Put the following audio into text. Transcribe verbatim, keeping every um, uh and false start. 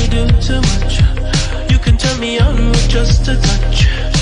do too much. You can turn me on with just a touch.